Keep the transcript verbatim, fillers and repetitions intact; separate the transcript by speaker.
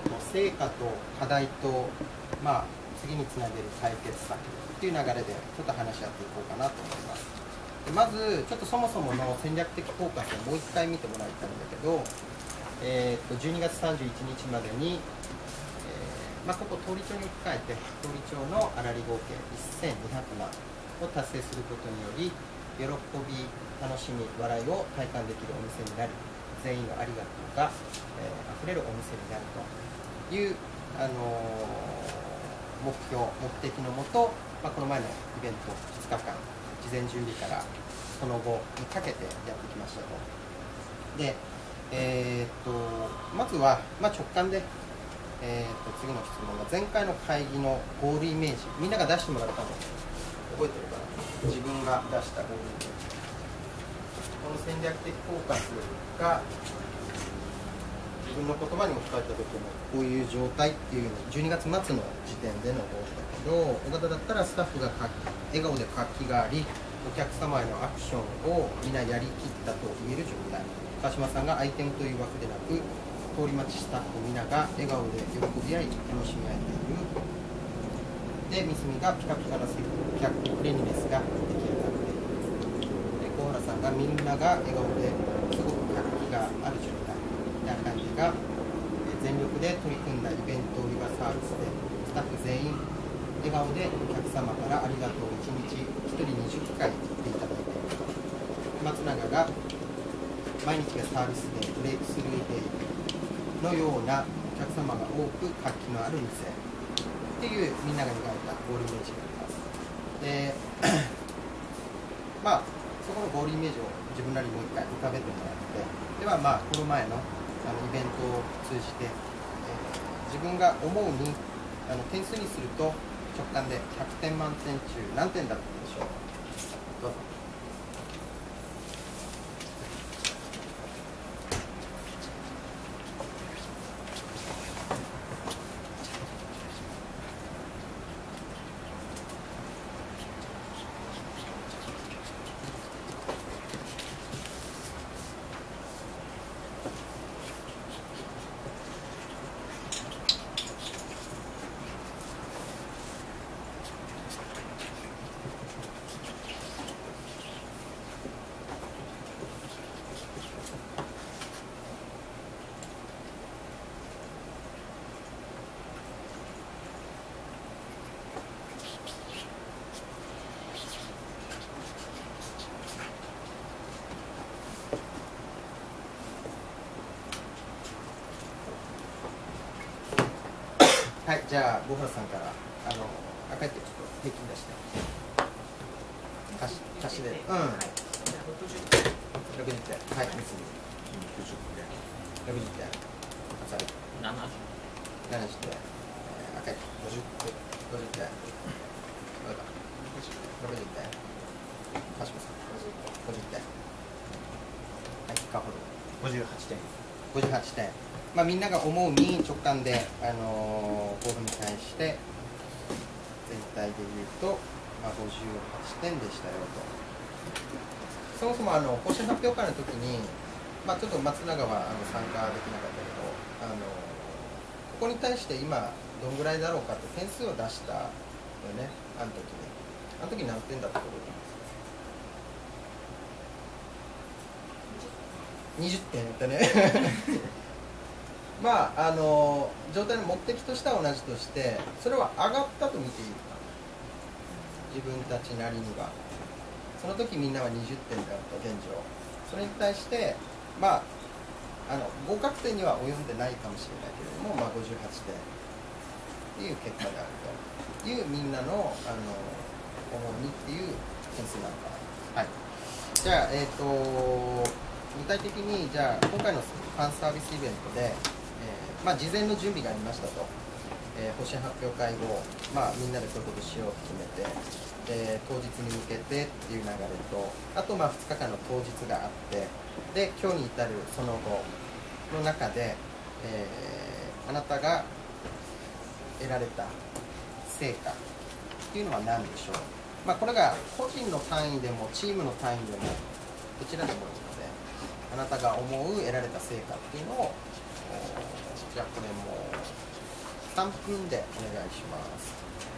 Speaker 1: 成果と課題と、まあ、次につなげる解決策っていう流れでちょっと話し合っていこうかなと思います。でまずちょっとそもそもの戦略的フォーカスをもう一回見てもらいたいんだけど、えー、とじゅうにがつさんじゅういちにちまでに、えーまあ、ここ通り帳に置き換えて通り帳の粗利合計せんにひゃくまんを達成することにより喜び、楽しみ、笑いを体感できるお店になり、全員のありがとうが、えー、あふれるお店になるという、あのー、目標、目的のもと、まあ、この前のイベントふつかかん、事前準備からその後にかけてやってきましたと。で、えー、っとまずは、まあ、直感で、えー、っと次の質問が前回の会議のゴールイメージ、みんなが出してもらったの覚えてるかな。自分が出したゴールイメージ、この戦略的フォーカスが自分の言葉に置き換えた時のこういう状態っていうのじゅうにがつ末の時点でのゴールだけど、尾形だったらスタッフが笑顔で活気があり、お客様へのアクションをみんなやりきったと言える状態。川島さんがアイテムという枠でなく、通り待ちスタッフみんなが笑顔で喜び合い楽しみ合えている。で、三角がピカピカな接客フレンリネスが出来上がっている。で、小原さんがみんなが笑顔ですごく活気がある状態みたいな感じが、全力で取り組んだイベント売り場サービスでスタッフ全員笑顔でお客様からありがとうをいちにちひとりにじゅっかい言っていただいている。松永が毎日がサービスデー、ブレイクスルーデイのようなお客様が多く活気のある店っていうみんなが描いたゴールイメージがあります。でまあそこのゴールイメージを自分なりにもう一回浮かべてもらって、ではまあこの前のあのイベントを通じて、えー、自分が思うにあの点数にすると直感でひゃくてん満点中何点だったでしょう。どうぞ。はい、じゃあ、小原さんから、あの、赤いってちょっと平均出して。足し、足しで。うん。はい、ろくじゅってん。ろくじゅってん。はい、三つ。ろくじゅってん。ろくじゅってん。朝日。ななじゅう。ななじゅうてん。赤い。ごじゅってん。ごじゅってん。どうだ。ろくじゅってん。川島さん。ごじゅってん。はい、カホル。ごじゅうはちてん。ごじゅうはちてん。まあ、みんなが思うに直感で、あのー、ボールに対して全体で言うと、まあ、ごじゅうはちてんでしたよと。そもそもあの方針発表会の時に、まあ、ちょっと松永はあの参加できなかったけど、あのー、ここに対して今どんぐらいだろうかって点数を出したよね、あの時に。あの時何点だったか覚えてます？にじゅってんだね。まああの状態の目的としては同じとして、それは上がったと見ていいか、自分たちなりには。その時みんなはにじゅってんだった現状。それに対してまああの合格点には及んでないかもしれないけれども、まあ、ごじゅうはちてんっていう結果であるというみんなのあの思いっていう点数なのかな。はい、じゃあえっ、ー、と具体的にじゃあ今回のファンサービスイベントで、まあ、事前の準備がありましたと、えー、方針発表会後、まあ、みんなでこういうことしようと決めて、で当日に向けてっていう流れと、あとまあふつかかんの当日があって、で今日に至るその後の中で、えー、あなたが得られた成果っていうのは何でしょう。まあ、これが個人の単位でもチームの単位でもどちらでもいいので、あなたが思う得られた成果っていうのを、じゃあこれもさんぷんでお願いします。